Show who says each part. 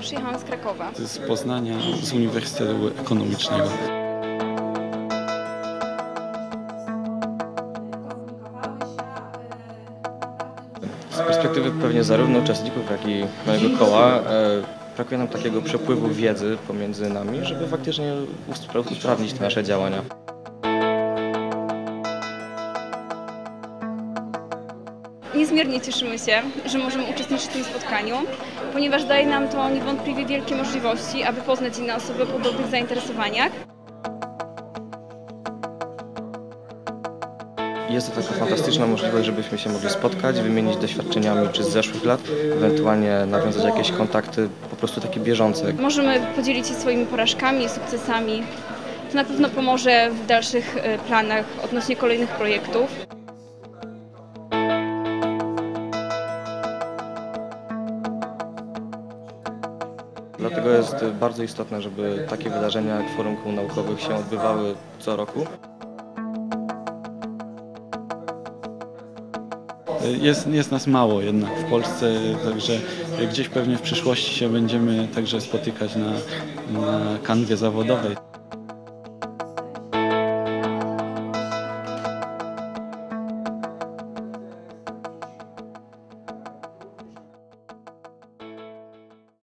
Speaker 1: Przyjechałam z Krakowa.
Speaker 2: Z Poznania, z Uniwersytetu Ekonomicznego.
Speaker 3: Z perspektywy pewnie zarówno uczestników, jak i mojego koła brakuje nam takiego przepływu wiedzy pomiędzy nami, żeby faktycznie usprawnić te nasze działania.
Speaker 1: Niezmiernie cieszymy się, że możemy uczestniczyć w tym spotkaniu, ponieważ daje nam to niewątpliwie wielkie możliwości, aby poznać inne osoby o podobnych zainteresowaniach.
Speaker 3: Jest to taka fantastyczna możliwość, żebyśmy się mogli spotkać, wymienić doświadczeniami czy z zeszłych lat, ewentualnie nawiązać jakieś kontakty po prostu takie bieżące.
Speaker 1: Możemy podzielić się swoimi porażkami, sukcesami. To na pewno pomoże w dalszych planach odnośnie kolejnych projektów.
Speaker 3: Dlatego jest bardzo istotne, żeby takie wydarzenia jak Forum Kół Naukowych się odbywały co roku.
Speaker 2: Jest nas mało jednak w Polsce, także gdzieś pewnie w przyszłości się będziemy także spotykać na kanwie zawodowej.